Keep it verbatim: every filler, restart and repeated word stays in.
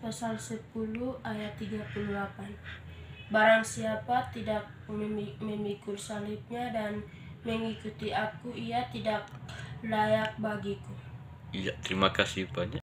pasal sepuluh ayat tiga puluh delapan. Barang siapa tidak memikul salibnya dan mengikuti aku, ia tidak layak bagiku. Iya, terima kasih banyak.